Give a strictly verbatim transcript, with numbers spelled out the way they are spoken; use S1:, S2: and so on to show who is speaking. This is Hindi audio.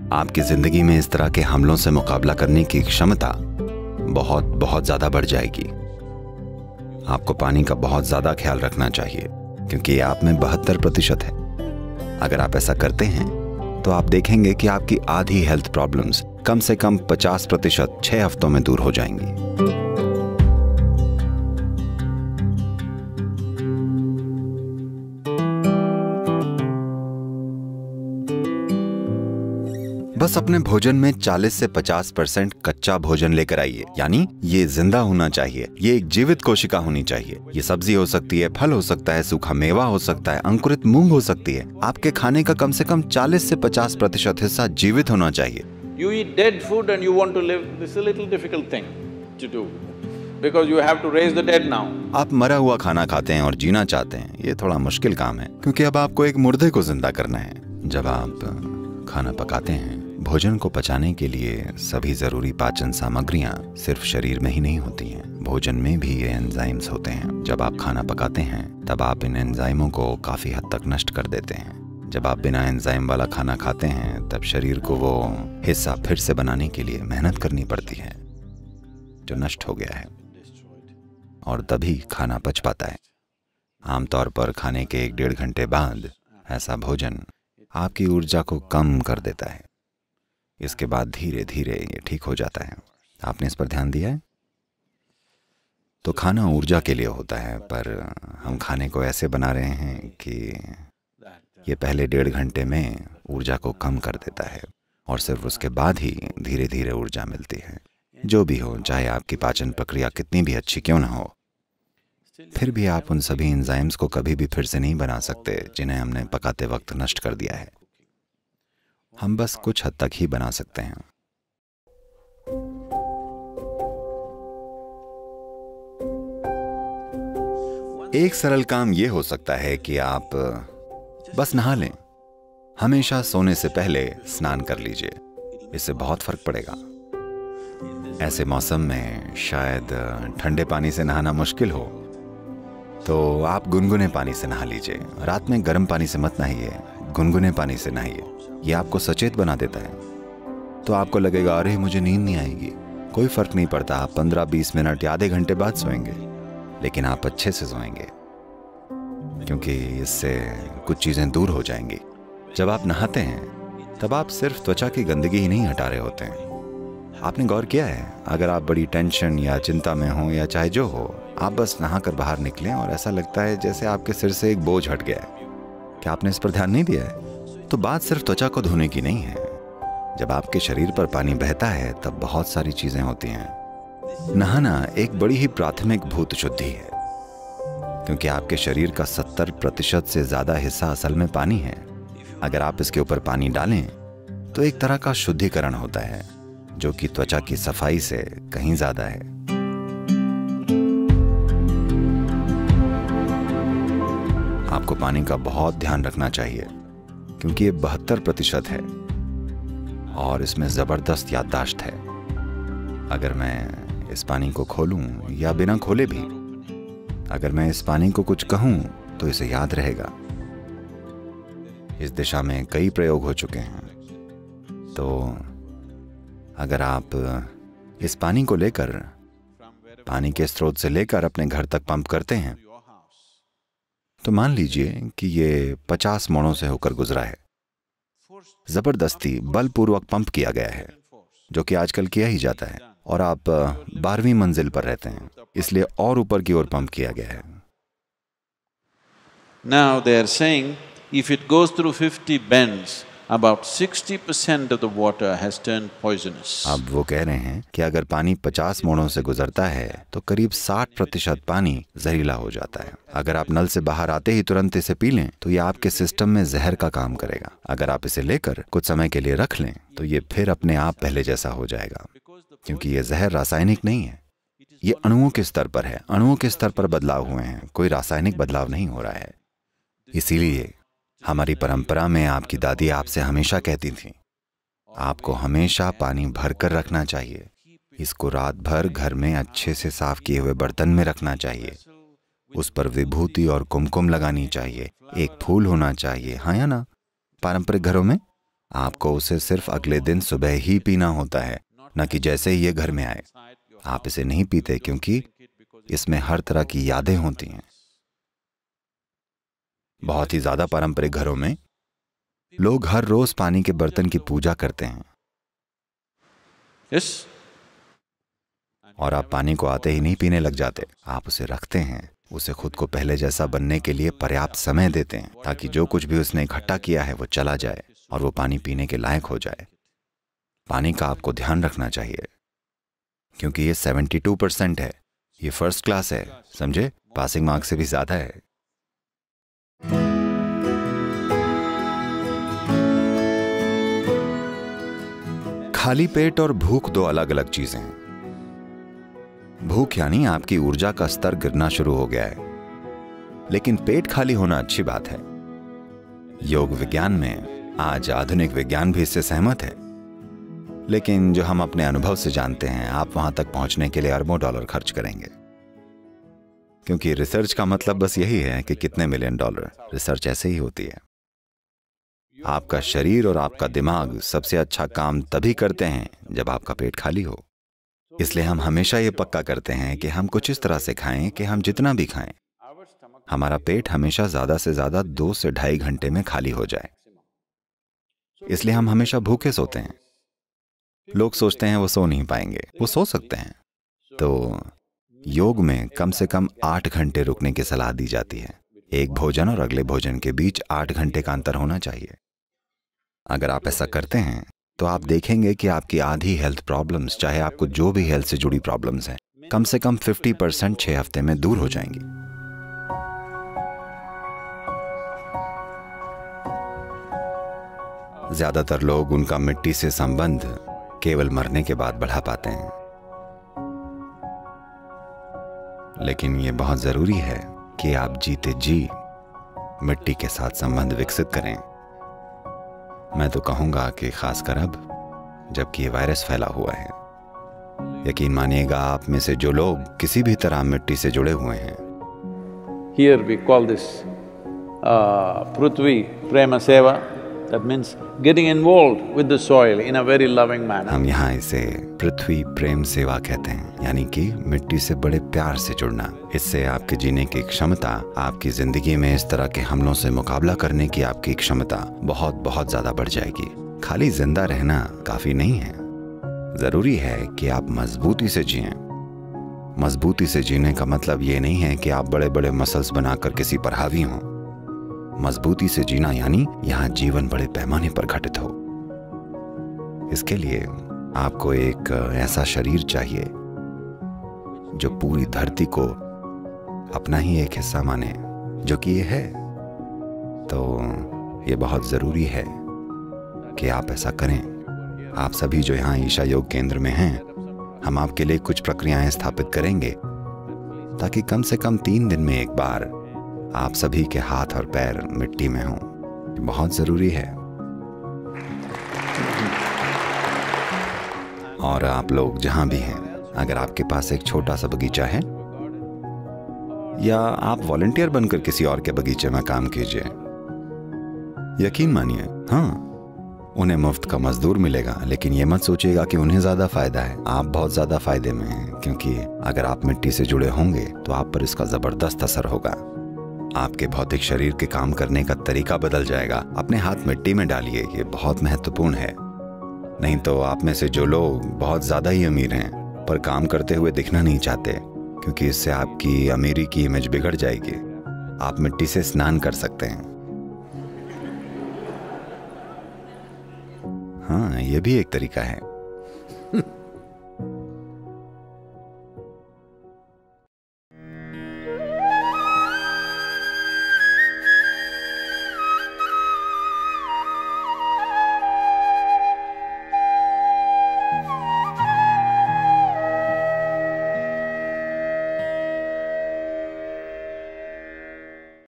S1: आपकी जिंदगी में इस तरह के हमलों से मुकाबला करने की क्षमता बहुत बहुत ज्यादा बढ़ जाएगी। आपको पानी का बहुत ज्यादा ख्याल रखना चाहिए क्योंकि ये आप में बहत्तर प्रतिशत है। अगर आप ऐसा करते हैं तो आप देखेंगे कि आपकी आधी हेल्थ प्रॉब्लम्स कम से कम पचास प्रतिशत छह हफ्तों में दूर हो जाएंगी। बस अपने भोजन में चालीस से पचास परसेंट कच्चा भोजन लेकर आइए, यानी ये जिंदा होना चाहिए, ये एक जीवित कोशिका होनी चाहिए। ये सब्जी हो सकती है, फल हो सकता है, सूखा मेवा हो सकता है, अंकुरित मूंग हो सकती है। आपके खाने का कम से कम चालीस से पचास प्रतिशत हिस्सा जीवित होना चाहिए।
S2: You eat dead food and you want to live, this is a little difficult thing to do because you have to raise the dead now.
S1: आप मरा हुआ खाना खाते हैं और जीना चाहते हैं, ये थोड़ा मुश्किल काम है क्योंकि अब आपको एक मुर्दे को जिंदा करना है। जब आप खाना पकाते हैं, भोजन को पचाने के लिए सभी जरूरी पाचन सामग्रियां सिर्फ शरीर में ही नहीं होती हैं, भोजन में भी ये एंजाइम्स होते हैं। जब आप खाना पकाते हैं तब आप इन एंजाइमों को काफी हद तक नष्ट कर देते हैं। जब आप बिना एंजाइम वाला खाना खाते हैं तब शरीर को वो हिस्सा फिर से बनाने के लिए मेहनत करनी पड़ती है जो नष्ट हो गया है, और तभी खाना पच पाता है। आमतौर पर खाने के एक डेढ़ घंटे बाद ऐसा भोजन आपकी ऊर्जा को कम कर देता है। इसके बाद धीरे धीरे ये ठीक हो जाता है। आपने इस पर ध्यान दिया है? तो खाना ऊर्जा के लिए होता है, पर हम खाने को ऐसे बना रहे हैं कि ये पहले डेढ़ घंटे में ऊर्जा को कम कर देता है और सिर्फ उसके बाद ही धीरे धीरे ऊर्जा मिलती है। जो भी हो, चाहे आपकी पाचन प्रक्रिया कितनी भी अच्छी क्यों ना हो, फिर भी आप उन सभी एंजाइम्स को कभी भी फिर से नहीं बना सकते जिन्हें हमने पकाते वक्त नष्ट कर दिया है। हम बस कुछ हद तक ही बना सकते हैं। एक सरल काम यह हो सकता है कि आप बस नहा लें। हमेशा सोने से पहले स्नान कर लीजिए, इससे बहुत फर्क पड़ेगा। ऐसे मौसम में शायद ठंडे पानी से नहाना मुश्किल हो तो आप गुनगुने पानी से नहा लीजिए। रात में गर्म पानी से मत नहाइए, गुनगुने पानी से नहाइए। ये आपको सचेत बना देता है। तो आपको लगेगा अरे मुझे नींद नहीं आएगी। कोई फर्क नहीं पड़ता, आप पंद्रह बीस मिनट या आधे घंटे बाद सोएंगे, लेकिन आप अच्छे से सोएंगे क्योंकि इससे कुछ चीजें दूर हो जाएंगी। जब आप नहाते हैं तब आप सिर्फ त्वचा की गंदगी ही नहीं हटा रहे होते हैं। आपने गौर किया है, अगर आप बड़ी टेंशन या चिंता में हो या चाहे जो हो, आप बस नहाकर बाहर निकलें और ऐसा लगता है जैसे आपके सिर से एक बोझ हट गया है। क्या आपने इस पर ध्यान नहीं दिया है? तो बात सिर्फ त्वचा को धोने की नहीं है। जब आपके शरीर पर पानी बहता है तब बहुत सारी चीजें होती हैं। नहाना एक बड़ी ही प्राथमिक भूत शुद्धि है क्योंकि आपके शरीर का सत्तर प्रतिशत से ज्यादा हिस्सा असल में पानी है। अगर आप इसके ऊपर पानी डालें तो एक तरह का शुद्धिकरण होता है जो कि त्वचा की सफाई से कहीं ज्यादा है। आपको पानी का बहुत ध्यान रखना चाहिए क्योंकि ये बहत्तर प्रतिशत है और इसमें जबरदस्त याददाश्त है। अगर मैं इस पानी को खोलूं या बिना खोले भी, अगर मैं इस पानी को कुछ कहूं तो इसे याद रहेगा। इस दिशा में कई प्रयोग हो चुके हैं। तो अगर आप इस पानी को लेकर, पानी के स्रोत से लेकर अपने घर तक पंप करते हैं, तो मान लीजिए कि ये पचास मोड़ों से होकर गुजरा है। जबरदस्ती बलपूर्वक पंप किया गया है, जो कि आजकल किया ही जाता है, और आप बारहवीं मंजिल पर रहते हैं, इसलिए और ऊपर की ओर पंप किया गया है।
S2: Now they are saying if it goes through fifty bends, about sixty percent of the water has turned poisonous.
S1: अब वो कह रहे हैं कि अगर पानी पचास मोड़ों से गुजरता है तो करीब साठ प्रतिशत पानी जहरीला हो जाता है। अगर आप नल से बाहर आते ही तुरंत इसे पी लें तो ये आपके सिस्टम में जहर का काम करेगा। अगर आप इसे लेकर कुछ समय के लिए रख लें तो ये फिर अपने आप पहले जैसा हो जाएगा, क्योंकि ये जहर रासायनिक नहीं है, ये अणुओं के स्तर पर है। अणुओं के स्तर पर बदलाव हुए हैं, कोई रासायनिक बदलाव नहीं हो रहा है। इसीलिए हमारी परंपरा में आपकी दादी आपसे हमेशा कहती थी, आपको हमेशा पानी भर कर रखना चाहिए। इसको रात भर घर में अच्छे से साफ किए हुए बर्तन में रखना चाहिए। उस पर विभूति और कुमकुम लगानी चाहिए। एक फूल होना चाहिए, हाँ या ना? पारंपरिक घरों में आपको उसे सिर्फ अगले दिन सुबह ही पीना होता है, न कि जैसे ही ये घर में आए। आप इसे नहीं पीते क्योंकि इसमें हर तरह की यादें होती हैं। बहुत ही ज्यादा पारंपरिक घरों में लोग हर रोज पानी के बर्तन की पूजा करते हैं।
S2: Yes?
S1: और आप पानी को आते ही नहीं पीने लग जाते। आप उसे रखते हैं, उसे खुद को पहले जैसा बनने के लिए पर्याप्त समय देते हैं, ताकि जो कुछ भी उसने इकट्ठा किया है वो चला जाए और वो पानी पीने के लायक हो जाए। पानी का आपको ध्यान रखना चाहिए, क्योंकि ये बहत्तर परसेंट है। ये फर्स्ट क्लास है, समझे? पासिंग मार्क्स से भी ज्यादा है। खाली पेट और भूख दो अलग अलग चीजें हैं। भूख यानी आपकी ऊर्जा का स्तर गिरना शुरू हो गया है, लेकिन पेट खाली होना अच्छी बात है। योग विज्ञान में आज आधुनिक विज्ञान भी इससे सहमत है, लेकिन जो हम अपने अनुभव से जानते हैं, आप वहां तक पहुंचने के लिए अरबों डॉलर खर्च करेंगे, क्योंकि रिसर्च का मतलब बस यही है कि कितने मिलियन डॉलर। रिसर्च ऐसे ही होती है। आपका शरीर और आपका दिमाग सबसे अच्छा काम तभी करते हैं जब आपका पेट खाली हो। इसलिए हम हमेशा ये पक्का करते हैं कि हम कुछ इस तरह से खाएं कि हम जितना भी खाएं, हमारा पेट हमेशा ज्यादा से ज्यादा दो से ढाई घंटे में खाली हो जाए। इसलिए हम हमेशा भूखे सोते हैं। लोग सोचते हैं वो सो नहीं पाएंगे, वो सो सकते हैं। तो योग में कम से कम आठ घंटे रुकने की सलाह दी जाती है। एक भोजन और अगले भोजन के बीच आठ घंटे का अंतर होना चाहिए। अगर आप ऐसा करते हैं तो आप देखेंगे कि आपकी आधी हेल्थ प्रॉब्लम्स, चाहे आपको जो भी हेल्थ से जुड़ी प्रॉब्लम्स हैं, कम से कम पचास परसेंट छह हफ्ते में दूर हो जाएंगी। ज्यादातर लोग उनका मिट्टी से संबंध केवल मरने के बाद बढ़ा पाते हैं, लेकिन यह बहुत जरूरी है कि आप जीते जी मिट्टी के साथ संबंध विकसित करें। मैं तो कहूंगा कि खासकर अब जबकि ये वायरस फैला हुआ है। यकीन मानिएगा, आप में से जो लोग किसी भी तरह मिट्टी से जुड़े हुए हैं,
S2: Here we call this uh, Prithvi Prema Seva. That means getting involved with the soil in a very loving manner.
S1: हम यहाँ इसे पृथ्वी प्रेम सेवा कहते हैं, यानी कि मिट्टी से बड़े प्यार से जुड़ना। इससे आपके जीने की क्षमता, आपकी जिंदगी में इस तरह के हमलों से मुकाबला करने की आपकी क्षमता बहुत बहुत ज्यादा बढ़ जाएगी। खाली जिंदा रहना काफी नहीं है, जरूरी है कि आप मजबूती से जिएं। मजबूती से जीने का मतलब ये नहीं है कि आप बड़े बड़े मसल्स बनाकर किसी पर हावी हों। मजबूती से जीना यानी यहाँ जीवन बड़े पैमाने पर घटित हो। इसके लिए आपको एक ऐसा शरीर चाहिए जो पूरी धरती को अपना ही एक हिस्सा माने, जो कि ये है। तो ये बहुत जरूरी है कि आप ऐसा करें। आप सभी जो यहाँ ईशा योग केंद्र में हैं, हम आपके लिए कुछ प्रक्रियाएं स्थापित करेंगे ताकि कम से कम तीन दिन में एक बार आप सभी के हाथ और पैर मिट्टी में हों। बहुत जरूरी है। और आप लोग जहां भी हैं, अगर आपके पास एक छोटा सा बगीचा है या आप वॉलंटियर बनकर किसी और के बगीचे में काम कीजिए, यकीन मानिए, हाँ, उन्हें मुफ्त का मजदूर मिलेगा, लेकिन ये मत सोचिएगा कि उन्हें ज्यादा फायदा है। आप बहुत ज्यादा फायदे में हैं, क्योंकि अगर आप मिट्टी से जुड़े होंगे तो आप पर इसका जबरदस्त असर होगा। आपके भौतिक शरीर के काम करने का तरीका बदल जाएगा। अपने हाथ मिट्टी में डालिए, ये बहुत महत्वपूर्ण है। नहीं तो आप में से जो लोग बहुत ज्यादा ही अमीर हैं पर काम करते हुए दिखना नहीं चाहते, क्योंकि इससे आपकी अमीरी की इमेज बिगड़ जाएगी, आप मिट्टी से स्नान कर सकते हैं। हाँ, ये भी एक तरीका है।